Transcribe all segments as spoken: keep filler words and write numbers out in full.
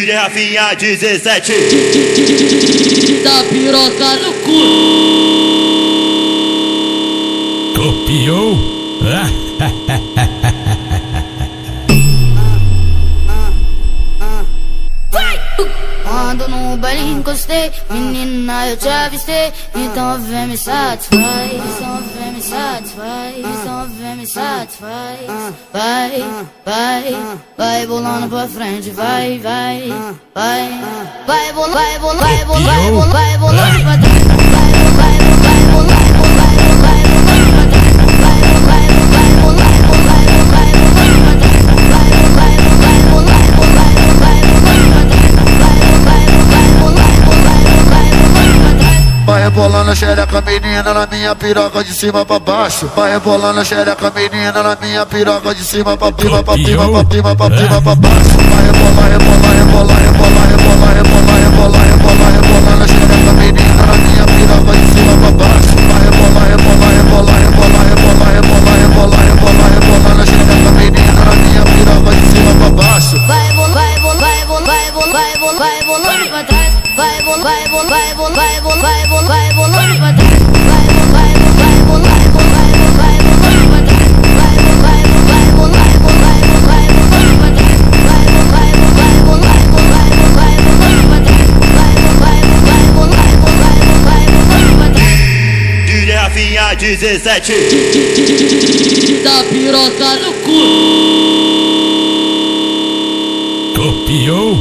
D J Rafinha dezessete. Da piroca no cu. Copiou? Quando no baile encostei, menina, eu te avistei. Então vem me satisfaz, então vem me satisfaz, então vem me satisfaz. Vai, vai, vai bolando pra frente, vai, vai, vai, vai bolando, vai bolando, vai bolando, vai bolando, vai bolando pra trás. Vai rebolando a xereca, menina, na minha piroca de cima pra baixo. Vai rebolando a xereca, menina, na minha piroca de cima pra cima, pra cima, pra cima, pra cima, pra baixo. Vai rebolar, rebolar, rebolar, rebolar, rebolar, rebolar, rebolar, rebolar, rebolando a xereca, menina, na minha piroca de cima pra baixo. Vai rebolar, rebolar, rebolar, rebolar, rebolar, rebolar, rebolar, rebolar, rebolando a xereca, menina, na minha piroca de cima pra baixo. Vai bolando, vai bolando, vai bolando, vai bolando, vai bolando, vai bolando pra trás. Vai bolando, vai bolando, vai bolando, vai bolando, vai bolando, vai bolando pra trás. Vai bolando, vai bolando, vai bolando, vai bolando, vai bolando pra trás. Vai bolando, vai bolando, vai bolando, vai bolando, vai bolando pra trás. Vai bolando, vai bolando, vai bolando, vai bolando, vai bolando pra trás. Vai bolando, vai bolando, vai bolando, vai bolando, vai bolando pra trás. D J Rafinha dezessete. Da piroca no cu. Copiou?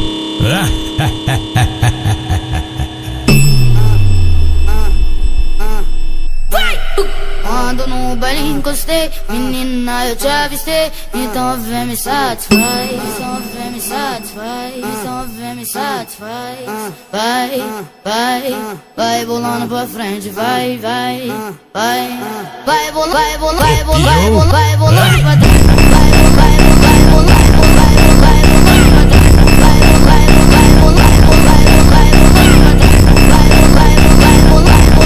Quando no baile encostei, menina, eu te avistei. Então vem me satisfaz, então vem me satisfaz, então vem me satisfaz. Vai, vai, vai bolando pra frente, vai, vai, vai, vai bolando, vai bolando, vai bolando, vai bolando, vai bolando pra trás. Vai bolando, vai bolando, vai bolando, vai bolando, vai bolando, vai bolando pra trás. Vai bolando, vai bolando, vai bolando, vai bolando, vai bolando, vai bolando pra trás. Vai bolando, vai bolando, vai bolando, vai bolando, vai bolando, vai bolando pra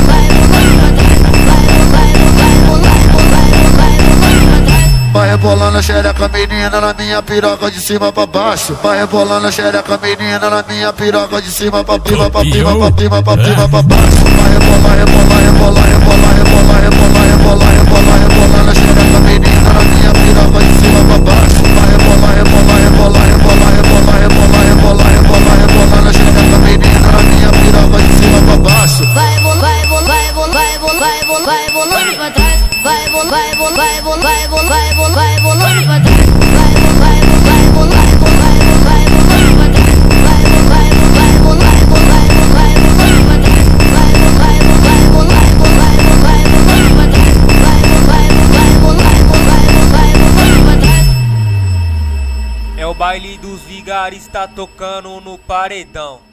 trás. Vai rebolando a xereca, menina, na minha piroca de cima pra baixo. Vai rebolando a xereca, menina, na minha piroca de cima pra cima, pra cima, pra cima, pra cima, pra baixo. Vai rebolar, rebolar, rebolar, rebolar, rebolar, rebolar, rebolar, rebolar, rebolando a xereca, menina, na minha piroca de cima pra baixo. Vai rebolar, rebolar, rebolar, rebolar, rebolar, rebolar, rebolar, rebolar, rebolando a xereca, menina, na minha piroca de cima pra baixo. Vai bolando, vai bolando, vai bolando, vai bolando, vai bolando, vai bolando pra trás. Vai bolando, vai bolando, vai bolando, vai bolando, vai bolando, vai bolando pra trás. Vai bolando, vai bolando, vai bolando, vai bolando, vai bolando, vai bolando pra trás. Vai bolando, vai bolando, vai bolando, vai bolando, vai bolando, vai bolando pra trás. Vai bolando, vai bolando, vai bolando, vai bolando, vai bolando, vai bolando pra trás. Vai bolando, vai bolando, vai bolando, vai bolando, vai bolando pra trás. É o baile dos vigaristas tocando no paredão.